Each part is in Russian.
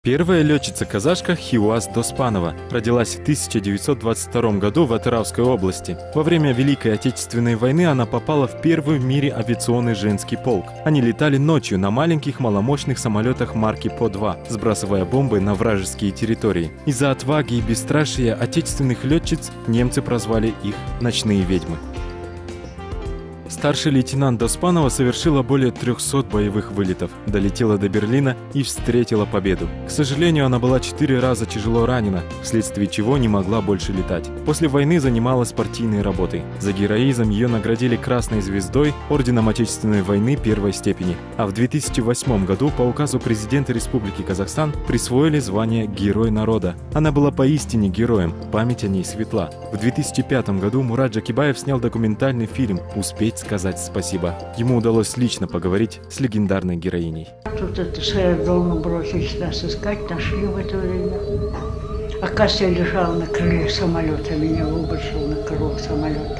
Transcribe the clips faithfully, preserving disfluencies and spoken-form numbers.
Первая летчица-казашка Хиуаз Доспанова родилась в тысяча девятьсот двадцать втором году в Атырауской области. Во время Великой Отечественной войны она попала в первый в мире авиационный женский полк. Они летали ночью на маленьких маломощных самолетах марки По два, сбрасывая бомбы на вражеские территории. Из-за отваги и бесстрашия отечественных летчиц немцы прозвали их «ночные ведьмы». Старший лейтенант Доспанова совершила более трёхсот боевых вылетов, долетела до Берлина и встретила победу. К сожалению, она была четыре раза тяжело ранена, вследствие чего не могла больше летать. После войны занималась партийной работой. За героизм ее наградили Красной звездой, орденом Отечественной войны первой степени. А в две тысячи восьмом году по указу президента Республики Казахстан присвоили звание Герой народа. Она была поистине героем, память о ней светла. В две тысячи пятом году Мурат Джакибаев снял документальный фильм «Успеть сказать спасибо». Ему удалось лично поговорить с легендарной героиней. Тут это с аэродрома бросились нас искать, нашли в это время. Оказывается, я лежала на крыле самолета, меня выбросило на крыло самолета.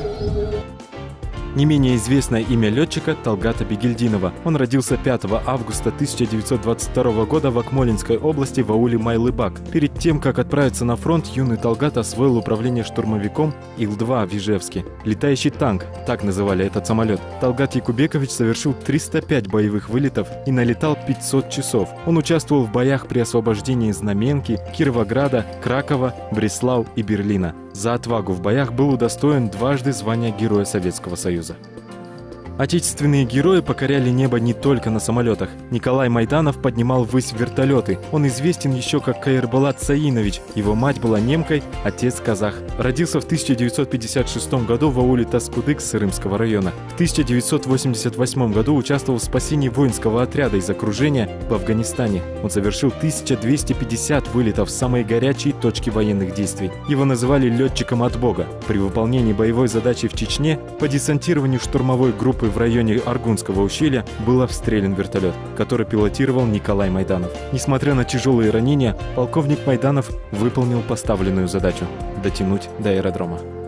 Не менее известное имя летчика Талгата Бигельдинова. Он родился пятого августа тысяча девятьсот двадцать второго года в Акмолинской области в ауле Майлыбак. Перед тем, как отправиться на фронт, юный Талгат освоил управление штурмовиком Ил два в Ижевске. Летающий танк, так называли этот самолет. Талгат Якубекович совершил триста пять боевых вылетов и налетал пятьсот часов. Он участвовал в боях при освобождении Знаменки, Кировограда, Кракова, Бреслау и Берлина. За отвагу в боях был удостоен дважды звания Героя Советского Союза. Отечественные герои покоряли небо не только на самолетах. Николай Майданов поднимал ввысь вертолеты. Он известен еще как Каирболат Саинович. Его мать была немкой, отец казах. Родился в тысяча девятьсот пятьдесят шестом году в ауле Таскудык Сырымского района. В тысяча девятьсот восемьдесят восьмом году участвовал в спасении воинского отряда из окружения в Афганистане. Он совершил тысячу двести пятьдесят вылетов в самые горячие точки военных действий. Его называли летчиком от Бога. При выполнении боевой задачи в Чечне по десантированию штурмовой группы в районе Аргунского ущелья был обстрелян вертолет, который пилотировал Николай Майданов. Несмотря на тяжелые ранения, полковник Майданов выполнил поставленную задачу – дотянуть до аэродрома.